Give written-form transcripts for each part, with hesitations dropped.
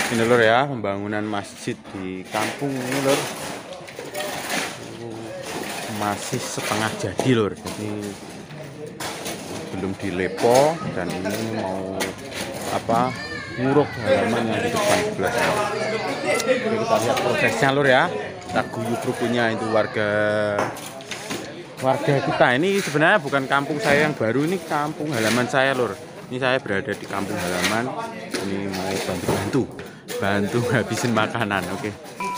Ini lur ya, pembangunan masjid di kampung ini lur. Masih setengah jadi lur. Jadi belum dilepo dan ini mau apa? Nguruk halaman yang di depan sebelah sana. Oke, kita lihat prosesnya lur ya. Kita guyub rukunya itu warga kita. Ini sebenarnya bukan kampung saya yang baru, ini kampung halaman saya lur. Ini saya berada di kampung halaman. Ini mau bantu habisin makanan. Oke.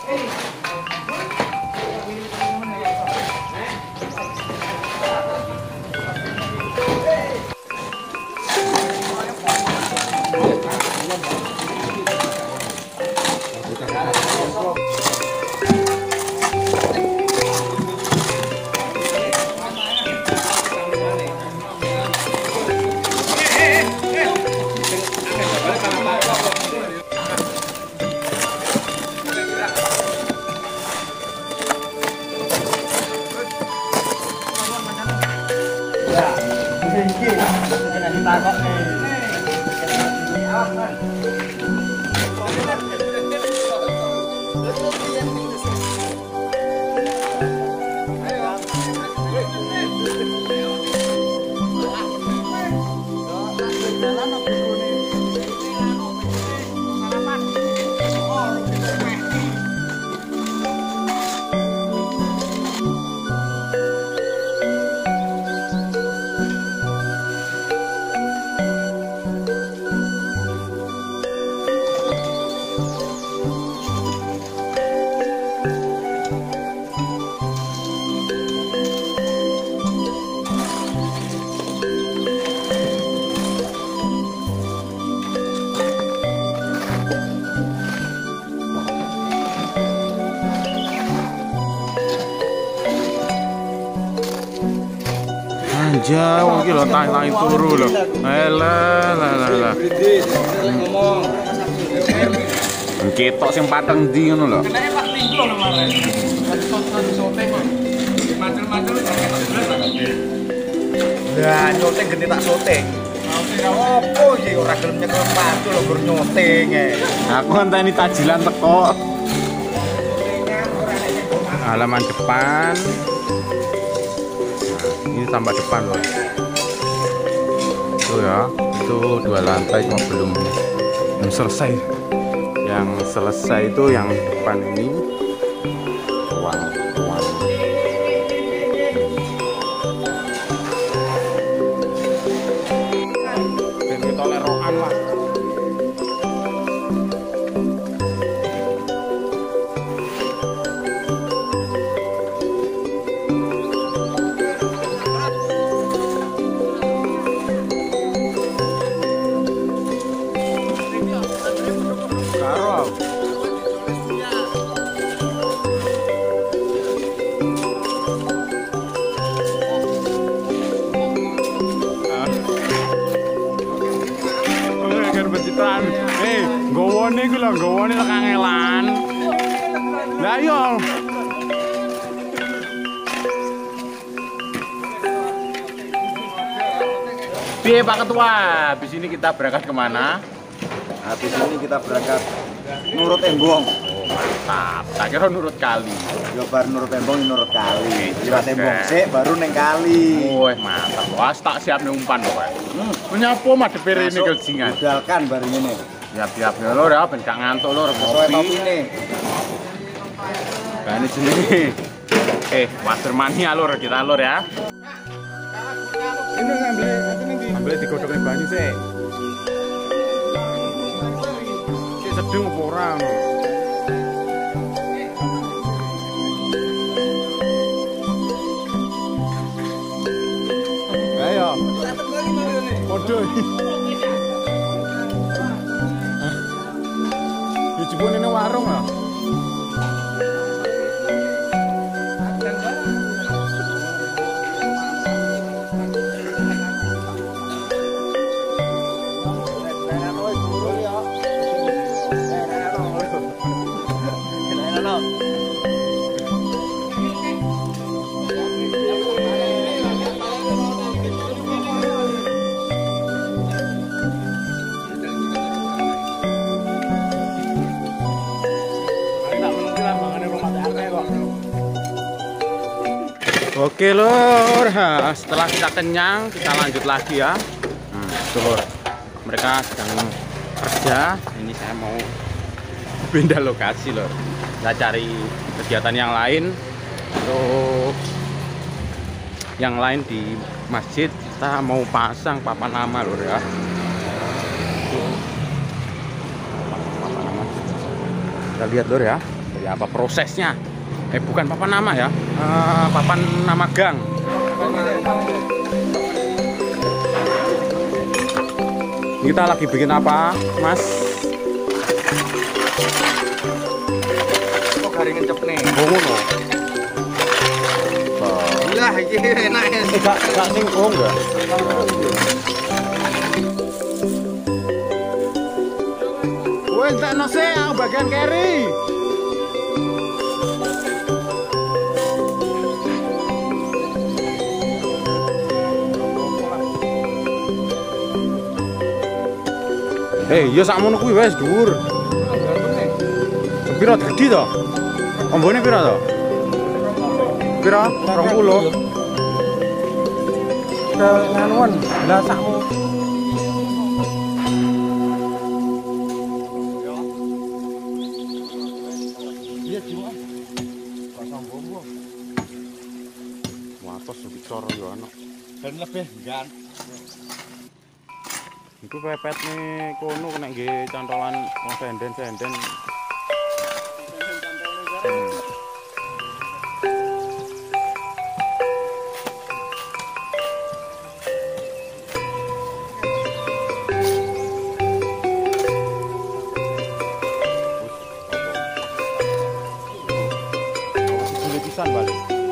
Jauh iki lho tangi turu lho. Lah. Ketok sing pateng ndi ngono lho. Kenake pas lingklo lho mare. Sote kok. Macul-macul lah nyoteng gede tak sote. Opo iki ora gelem nyekel pacul lho gur nyoteng e. Aku ngenteni tajilan teko. Halaman depan. Ini tambah depan loh. Tuh ya, itu 2 lantai cuma belum selesai. Yang selesai itu yang depan ini ruang. Dan kita lerokan lah. Gowone iku lho, gowone lek kangelan. Lah yo. Piye Pak Ketua? Habis ini kita berangkat kemana? Habis ini kita berangkat nurut Embong. Oh, mantap. Tak kira nurut kali. Ya bar nurut Embong, nurut kali. Lewat Embong sik baru neng kali. Oh, mantap. Wah, tak siap nih umpan kok. Punya apa madepe rene keljingan? Budalkan bar ngene. Siap-siap ya lur ya, ben gak ngantuk lur. Kopi ini. Nah, ini jenenge. Watermania lur, kita lur ya. Ini ngambil digodhogke banyu sik. Sik sedung apa ora ngono. Ayo. Podo. Dijebone nang warung lho. Oke lur, setelah kita kenyang kita lanjut lagi ya. Tuh lur, mereka sedang kerja. Ini saya mau pindah lokasi lur. Kita cari kegiatan yang lain. Terus yang lain di masjid kita mau pasang papan nama lur ya. Papan nama. Kita lihat lur ya, seperti apa prosesnya. Bukan papan nama ya, papan nama gang. Kita lagi bikin apa, Mas? Kok garing ngecep nih? Oh, ngono. Lah, iki enak ya. Gak ning oh enggak. Wes tak nose aku bagian keri. Ya sakmono kuwi wis dhuwur. Pira gede to? Ombone pira to? Pira? 20. Nganuan, lah sakmu. Iya jiwa. Pasang bombo. Watos dicor yo ana. Dan lebih gan. Itu pepet nih kono kena nggih cantolan wong senden-senden. Sulit pisan balik.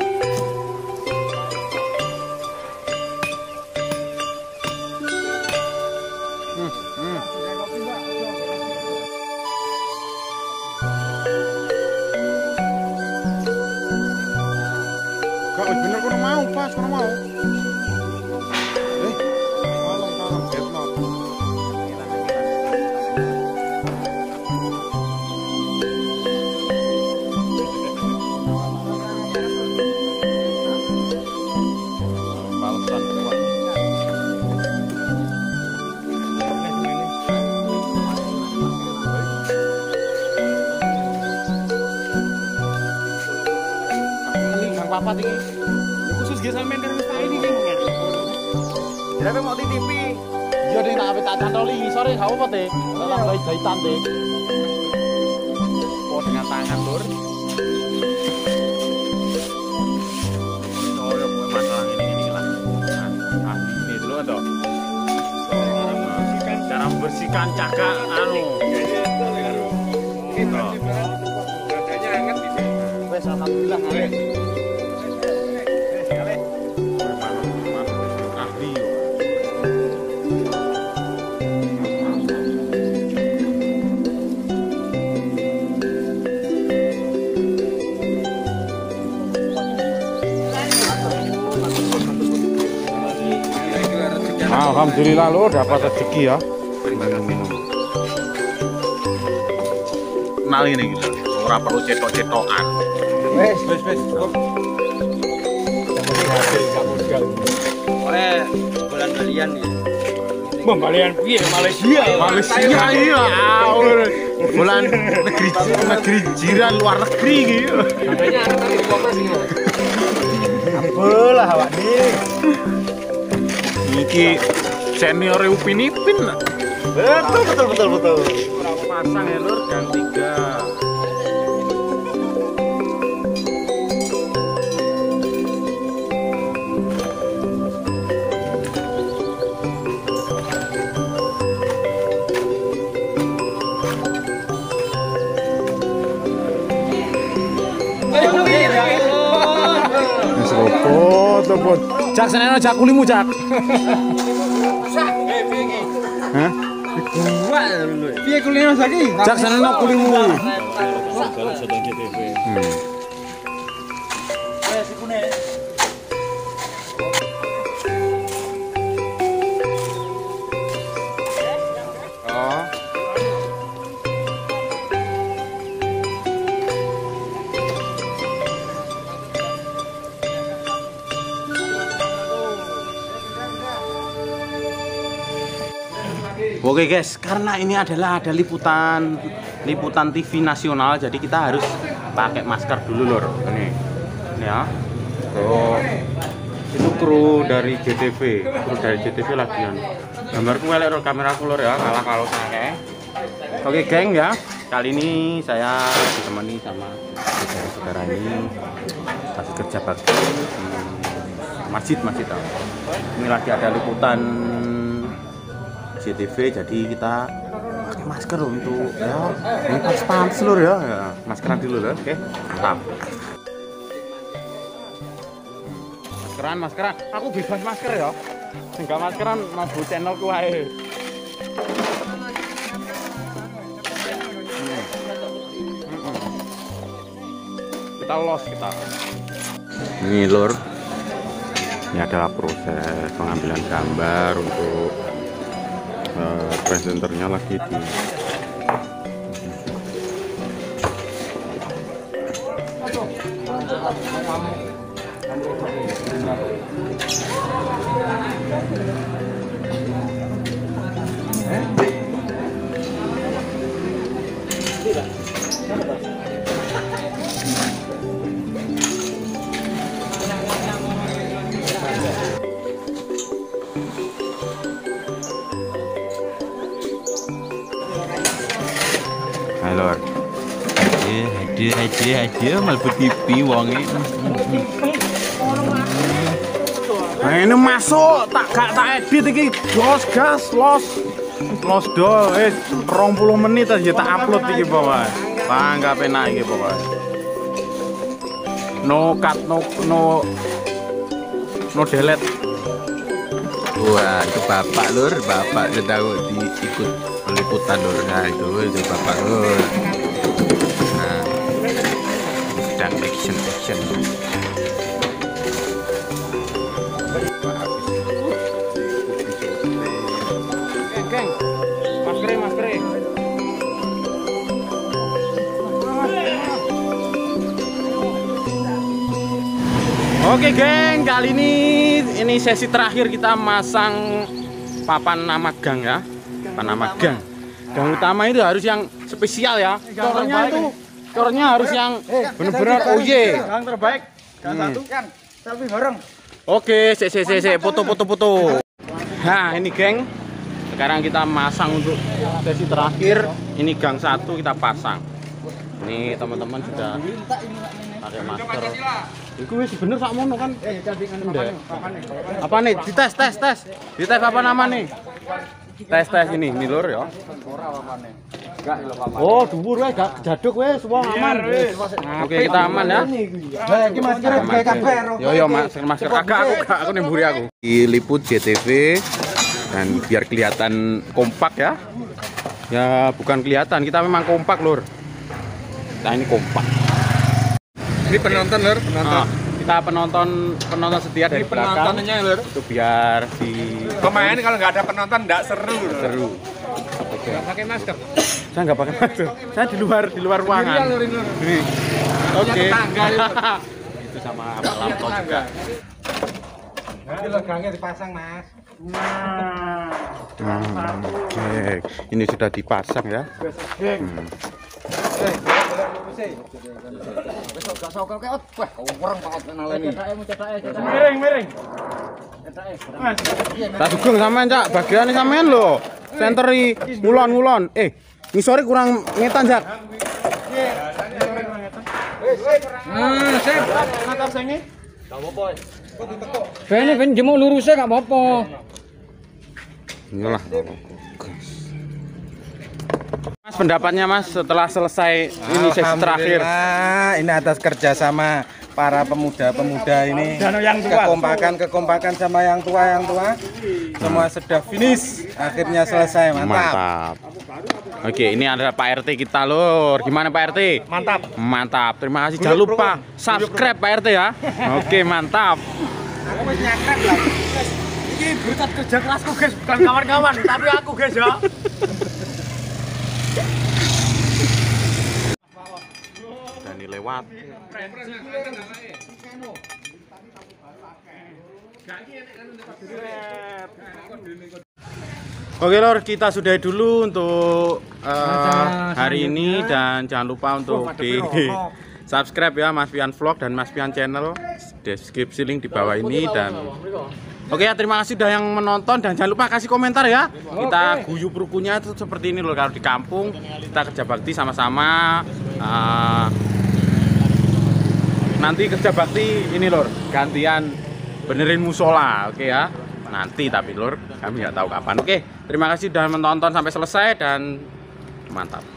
Kak, bener kono mau, pas kono mau. Kalem, getno. Balasan kuat. Ini Kang Papat ini. Ya khusus ge sampean karo wis ini ki. Jadi mau di TV. Iya deh tak cantoli sore gak apa teh. Lah jahitan teh. Oh dengan tangan lur. Oh ya punya masalah ini lah. Nah, ini dulu toh. Cara membersihkan cakak anu. Gitu. Badannya hangat di sini. Wes alhamdulillah ngalih. Ahli yo. Alhamdulillah lo dapat rezeki ya. Kenal ini gitu. Ora perlu cetok-cetokan. Wes. Oleh bulan balian nih. Pembalian piye Malaysia? Malaysia iya. Bulan negeri jiran luar negeri gitu. Adanya anak di Kompas ini. Apalah awak nih. Iki senior Upin Ipin. Betul. Berapa pasang ya lur? Gang 3. Wis repot. Cak seneno cak kulimu cak. Hah? Piye kulino saiki? Cak seneno kulimu. Oke guys, karena ini adalah ada liputan TV nasional, jadi kita harus pakai masker dulu lor. Ini ya. Tuh. Itu kru dari JTV, lagian. Gambarku elek lor, kameraku lor ya, kalah kalau saya. Oke geng ya, kali ini saya ditemani sama saudara-saudara ini masih kerja bakti di masjid. Ini lagi ada liputan JTV, jadi kita pakai masker untuk ya pas seluruh ya, maskeran dulu loh. Oke, mantap. Maskeran, aku bebas masker ya. Enggak maskeran mau bu channelku ae. Kita los kita. Ini lur. Ini adalah proses pengambilan gambar untuk presenternya lagi di Lor. Hadiah mlebu TV wonge. Nah ini masuk, tak edit iki. Los do, 20 menit aja tak upload iki bawa. Bangga penak iki bawa. No cut, no delete. Wah, itu bapak lur, bapak sedang diikut peliputan lur. Nah itu bapak lur. Nah, sedang action. Geng, masker. Oke geng, kali ini sesi terakhir kita masang papan nama gang ya. Papan nama gang. Gang utama itu harus yang spesial ya. Cornya harus yang bener-bener oye. Gang terbaik. Gang satu kan. Selfie bareng. Oke, foto. Nah, ini geng. Sekarang kita masang untuk sesi terakhir. Ini gang 1 kita pasang. Ini teman-teman sudah pakai masker. Iku wis bener sak mono kan. Apa nih? Dites. Dites apa namanya? Tes ini lur ya. Oh, dhuwur wis gak jaduk wis, wong aman. Oke, kita aman ya. Lah iki masker gawe kabeh. Yo masker aku nemburi aku. Diliput JTV dan biar kelihatan kompak ya. Ya bukan kelihatan, kita memang kompak lur. Kita ini kompak. Ini penonton lur, kita penonton setia dari belakang. Penontonnya lur. Itu biar di Pemain kalau nggak ada penonton nggak seru. Oke. Nggak pakai masker. Saya nggak pakai masker. Saya di luar ruangan. Ini. Oke. Itu sama laptop juga. Nanti logangnya dipasang mas. Oke. Ini sudah dipasang ya. Miring. Tak dugeng sampean cak, bagian sampean lho. Senteri ngulon. Ngisore kurang ngetan jak. Sip. Mantap sengi. Enggak apa-apa. Ben jemuk lurusnya enggak apa-apa. Inilah. Mas, pendapatnya Mas setelah selesai ini sesi terakhir. Ini atas kerjasama para pemuda-pemuda ini, kekompakan sama yang tua. Semua sudah finish, akhirnya selesai. Mantap. Oke, ini adalah Pak RT kita lur. Gimana Pak RT? Mantap. Terima kasih. Jangan lupa subscribe Pak RT ya. Oke, mantap. Aku wis nyakrep lah. Ini berkat kerja kerasku guys, bukan kawan-kawan, tapi aku guys ya. Dan lewat. Oke lor, kita sudahi dulu untuk hari ini dan jangan lupa untuk di subscribe ya Mas Pian Vlog dan Mas Pian Channel, deskripsi link di bawah ini. Dan oke ya, terima kasih udah yang menonton dan jangan lupa kasih komentar ya. Kita guyub rukunya itu seperti ini loh, kalau di kampung kita kerja bakti sama-sama. Nanti kerja bakti ini lor, gantian benerin musola, oke ya. Nanti tapi lor, kami nggak tahu kapan. Oke, terima kasih sudah menonton sampai selesai dan mantap.